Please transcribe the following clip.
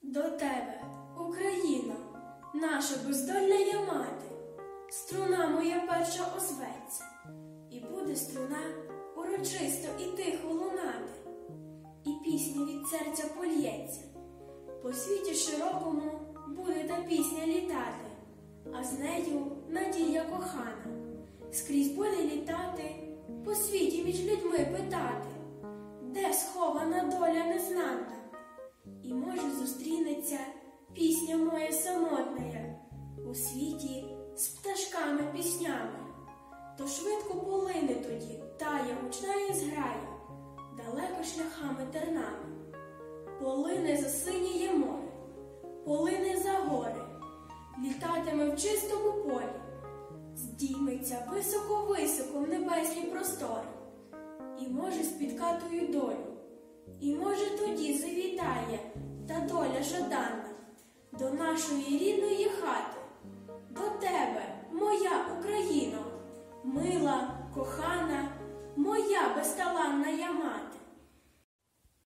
До тебе, Україно, наша бездольна я мати, струна моя перша озветься, і буде струна урочисто і тихо лунати, і пісня від серця польється, по світі широкому буде та пісня літати, а з нею надія кохана, скрізь буде літати, по світі між людьми питати, де схована доля незнана. І може зустрінеться пісня моя самотная у світі з пташками піснями, то швидко полине тоді тая гучна і зграя, далеко шляхами тернами. Полине за синіє море, полине за гори, літатиме в чистому полі, здійметься високо-високо в небесні простори, і може спіткати твою долю. І може тоді завітає та доля жадана до нашої рідної хати, до тебе, моя Україно, мила, кохана, моя безталанна я мати.